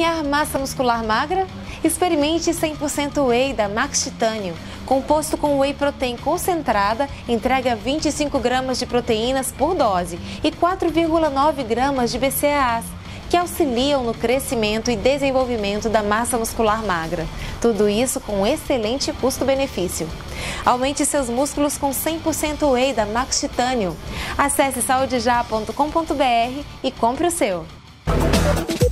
Ganhar massa muscular magra? Experimente 100% Whey da Max Titânio. Composto com Whey Protein concentrada, entrega 25 gramas de proteínas por dose e 4,9 gramas de BCAAs, que auxiliam no crescimento e desenvolvimento da massa muscular magra. Tudo isso com um excelente custo-benefício. Aumente seus músculos com 100% Whey da Max Titânio. Acesse saudejá.com.br e compre o seu.